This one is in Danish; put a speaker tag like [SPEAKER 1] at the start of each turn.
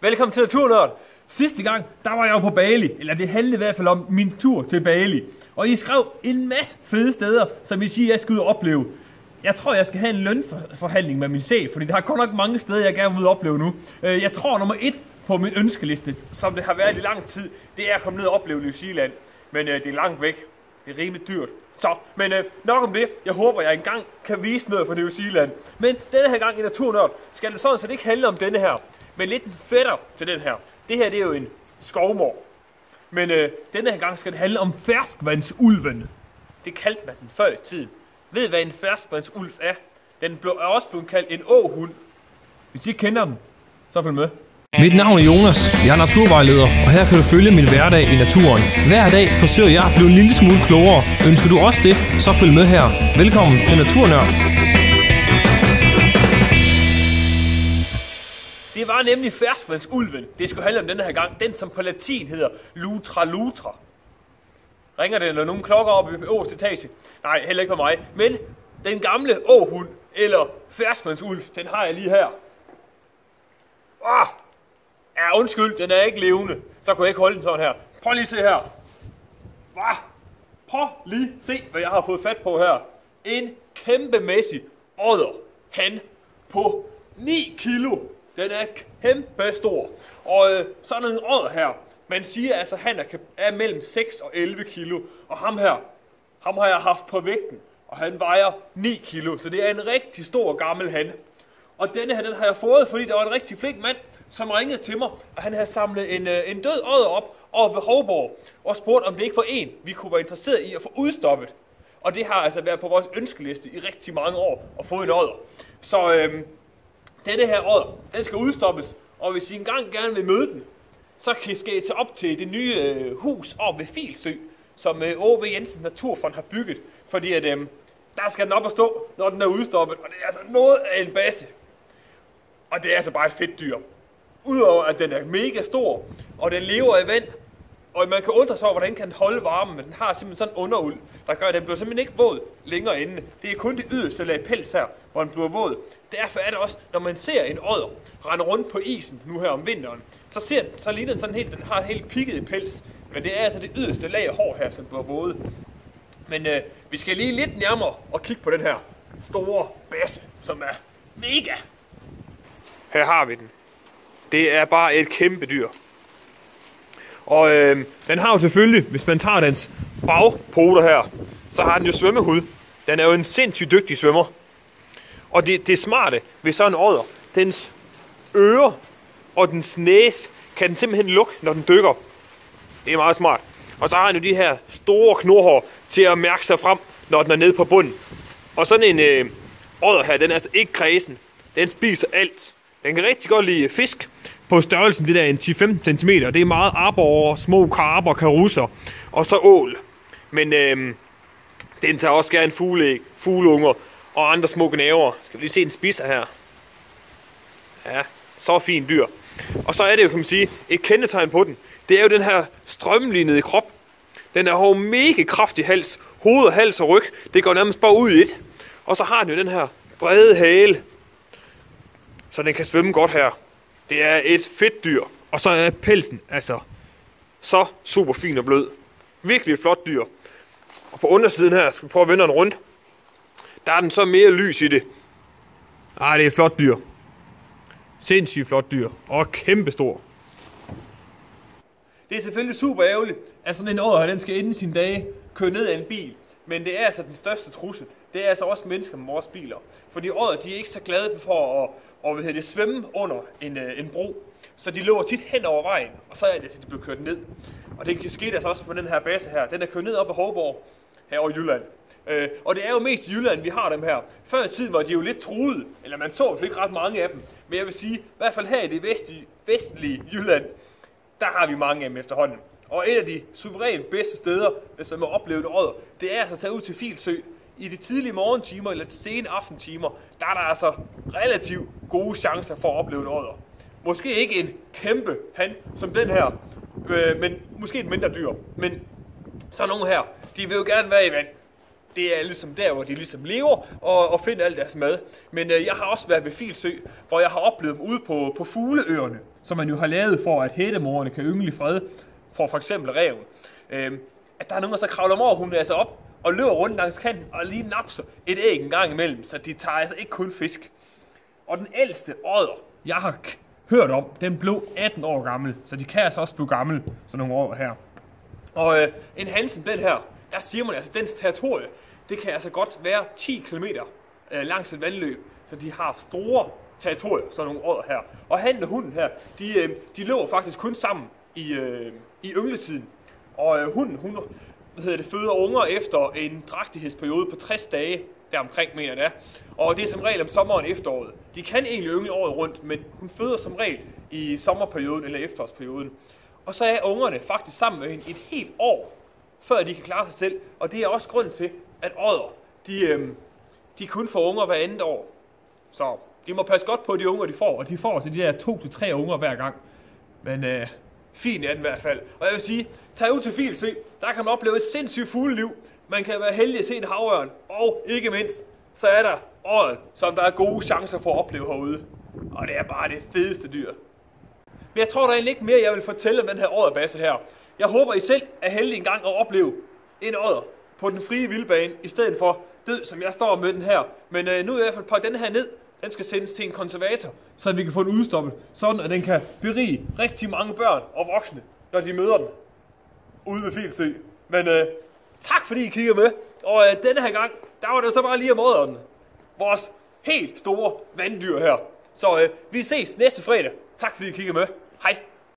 [SPEAKER 1] Velkommen til Naturnørd. Sidste gang, der var jeg jo på Bali, eller det handlede i hvert fald om min tur til Bali. Og I skrev en masse fede steder, som I siger, jeg skal ud og opleve. Jeg tror, jeg skal have en lønforhandling med min chef, fordi der er godt nok mange steder, jeg gerne vil opleve nu. Jeg tror, nummer 1 på min ønskeliste, som det har været i lang tid, det er at komme ned og opleve New Zealand. Men det er langt væk. Det er rimelig dyrt. Så, men nok om det. Jeg håber, jeg engang kan vise noget fra New Zealand. Men denne her gang i Naturnørd skal det sådan, så det ikke handle om denne her. Men lidt en fætter til den her. Det her, det er jo en skovmor. Men denne her gang skal det handle om ferskvandsulven. Det kaldte man den før i tiden. Ved I, hvad en ferskvandsulv er? Den er også blevet kaldt en åhund. Hvis I ikke kender den, så følg med.
[SPEAKER 2] Mit navn er Jonas, jeg er naturvejleder, og her kan du følge min hverdag i naturen. Hver dag forsøger jeg at blive en lille smule klogere. Ønsker du også det, så følg med her. Velkommen til Naturnørd.
[SPEAKER 1] Det var nemlig ferskvandsulven. Det skulle handle om denne her gang. Den, som på latin hedder Lutra lutra. Ringer det, når nogen klokker op i øverste etage? Nej, heller ikke på mig. Men den gamle åhund, eller ferskvandsulv, den har jeg lige her. Ja, undskyld, den er ikke levende. Så kunne jeg ikke holde den sådan her. Prøv lige at se her. Prøv lige at se, hvad jeg har fået fat på her. En kæmpemæssig odder. Han på 9 kilo. Den er kæmpe stor. Og sådan en odder her. Man siger altså, han er mellem 6 og 11 kilo. Og ham har jeg haft på vægten. Og han vejer 9 kilo. Så det er en rigtig stor gammel han. Og denne her, den har jeg fået, fordi der var en rigtig flink mand, som ringede til mig, og han havde samlet en død odder op over ved Hovborg, og spurgte, om det ikke var en, vi kunne være interesseret i at få udstoppet. Og det har altså været på vores ønskeliste i rigtig mange år at få en odder. Så denne her odder, den skal udstoppes, og hvis I engang gerne vil møde den, så skal I tage op til det nye hus oppe ved Filsø, som O.V. Jensens Naturfond har bygget, fordi at, der skal den op at stå, når den er udstoppet, og det er altså noget af en basse. Og det er altså bare et fedt dyr. Udover at den er mega stor, og den lever i vand, og man kan undre sig over, hvordan kan den holde varmen, men den har simpelthen sådan en underuld, der gør, at den bliver simpelthen ikke våd længere inde. Det er kun det yderste lag pels her, hvor den bliver våd. Derfor er det også, når man ser en odder rende rundt på isen nu her om vinteren, så ligner den sådan helt, den har en helt pikket pels, men det er altså det yderste lag af hår her, som bliver våde. Men vi skal lige lidt nærmere og kigge på den her store basse, som er mega. Her har vi den. Det er bare et kæmpe dyr. Og den har jo selvfølgelig, hvis man tager dens bagpoter her, så har den jo svømmehud. Den er jo en sindssygt dygtig svømmer. Og det smarte ved sådan en odder, dens ører og dens næse kan den simpelthen lukke, når den dykker. Det er meget smart. Og så har den jo de her store knurhår til at mærke sig frem, når den er nede på bunden. Og sådan en odder her, den er altså ikke kredsen. Den spiser alt. Den kan rigtig godt lide fisk på størrelsen, det der en 10-15 cm. Det er meget arbor, små karper, karusser og så ål. Men den tager også gerne fugleæg, fugleunger og andre små gnaver. Skal vi lige se en spiser her. Ja, så fint dyr. Og så er det jo, kan man sige, et kendetegn på den. Det er jo den her strømlinede krop. Den er jo mega kraftig hals. Hoved, hals og ryg, det går nærmest bare ud i et. Og så har den jo den her brede hale, så den kan svømme godt her. Det er et fedt dyr. Og så er pelsen altså så super fin og blød. Virkelig et flot dyr. Og på undersiden her, skal vi prøve at vende den rundt. Der er den så mere lys i det. Det er et flot dyr. Sindssygt flot dyr. Og kæmpestor. Det er selvfølgelig super ærgerligt, at sådan en odder, den skal inden sine dage køre ned af en bil. Men det er altså den største trussel. Det er altså også mennesker med vores biler. Fordi odder, de er ikke så glade for at svømme under en bro. Så de løber tit hen over vejen, og så er det, at de bliver kørt ned. Og det skete altså også på den her base her. Den er kørt ned op ad Hovborg, herovre i Jylland. Og det er jo mest i Jylland, vi har dem her. Før i tiden var de jo lidt truede, eller man så ikke ret mange af dem. Men jeg vil sige, i hvert fald her i det vestlige Jylland, der har vi mange af dem efterhånden. Og et af de suverænt bedste steder, hvis man må opleve det odder, det er altså at tage ud til Filsø. I de tidlige morgentimer eller de sene aftentimer, der er der altså relativt gode chancer for at opleve en odder. Måske ikke en kæmpe han som den her, men måske et mindre dyr. Men så nogle her, de vil jo gerne være i vand. Det er ligesom der, hvor de ligesom lever og finder alt deres mad. Men jeg har også været ved Filsø, hvor jeg har oplevet dem ude på Fugleøerne. som man jo har lavet for, at hættemorerne kan yngle i fred, for eksempel ræven. At der er nogen, der så kravler om over hunden altså op og løber rundt langs kanten og lige napser et æg en gang imellem, så de tager altså ikke kun fisk. Og den ældste odder, jeg har hørt om, den blev 18 år gammel, så de kan altså også blive gammel, sådan nogle odder her. Og en Hansen, den her, der siger man altså, dens territorie, det kan altså godt være 10 km langs et vandløb, så de har store territorier, sådan nogle odder her. Og hannen og hunden her, de løber faktisk kun sammen i yngletiden. Og hunden, hun føder unger efter en drægtighedsperiode på 60 dage, deromkring mener det er. Og det er som regel om sommeren og efteråret. De kan egentlig yngle året rundt, men hun føder som regel i sommerperioden eller efterårsperioden. Og så er ungerne faktisk sammen med hende et helt år, før de kan klare sig selv. Og det er også grund til, at odder, de kun får unger hver andet år. Så de må passe godt på de unger, de får. Og de får altså de der 2-3 unger hver gang. Men fin er den i hvert fald. Og jeg vil sige, tag ud til Filsø, der kan man opleve et sindssygt fugleliv. Man kan være heldig at se en havørn. Og ikke mindst, så er der odden, som der er gode chancer for at opleve herude. Og det er bare det fedeste dyr. Men jeg tror, der er egentlig ikke mere, jeg vil fortælle om den her odderbasse her. Jeg håber, I selv er heldige en gang at opleve en odder på den frie vildbane, i stedet for død, som jeg står med den her. Men nu er jeg i hvert fald på den her ned. Den skal sendes til en konservator, så vi kan få den udstoppet, sådan at den kan berige rigtig mange børn og voksne, når de møder den ude ved Filsø. Men tak fordi I kigger med, og denne her gang, der var det så bare lige om odderen. Vores helt store vanddyr her. Så vi ses næste fredag. Tak fordi I kigger med. Hej.